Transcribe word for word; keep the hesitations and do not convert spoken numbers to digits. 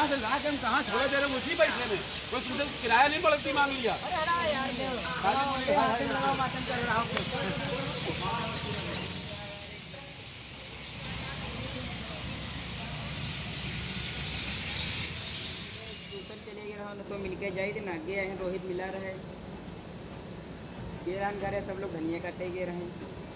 से ला के हम कहाँ छोड़े दे रहे हैं उसी पैसे में। कोई तुमसे किराया नहीं बढ़ती मांग लिया। चले गए रहो तो मिलके जाए थे ना गए हैं रोहित मिला रहे ये रान घर है सब लोग धनिया काटे गए रहे।